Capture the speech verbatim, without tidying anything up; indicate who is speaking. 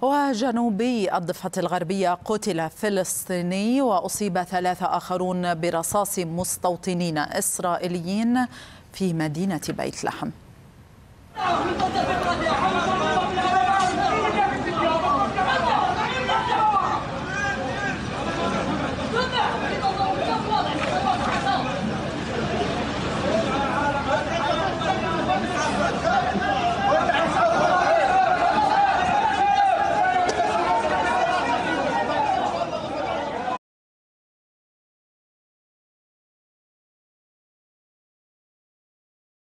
Speaker 1: وجنوبي الضفة الغربية قتل فلسطيني وأصيب ثلاثة آخرون برصاص مستوطنين إسرائيليين في مدينة بيت لحم.